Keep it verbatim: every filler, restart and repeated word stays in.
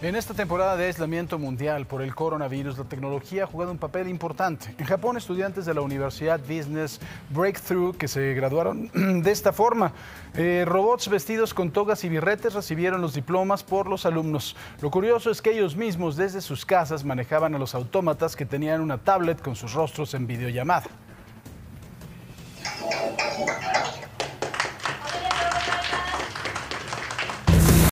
En esta temporada de aislamiento mundial por el coronavirus, la tecnología ha jugado un papel importante. En Japón, estudiantes de la Universidad Business Breakthrough que se graduaron de esta forma. Eh, robots vestidos con togas y birretes recibieron los diplomas por los alumnos. Lo curioso es que ellos mismos desde sus casas manejaban a los autómatas que tenían una tablet con sus rostros en videollamada.